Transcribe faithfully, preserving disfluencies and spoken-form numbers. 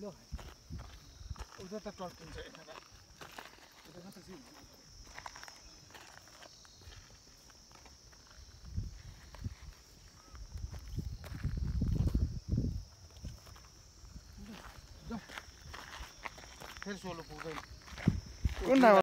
ढिलो है उधर तक टर्किन्छ यता उधर मात्र चाहिँ फेरि सोलो पुग्दैन